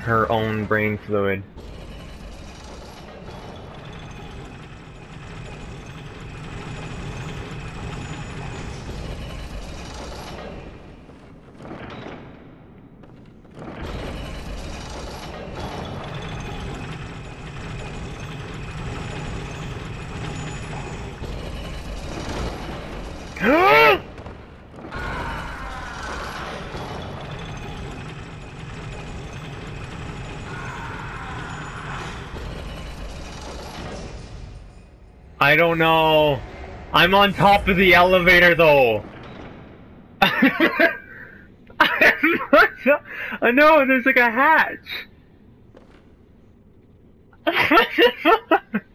her own brain fluid. I don't know. I'm on top of the elevator though. I know, there's like a hatch.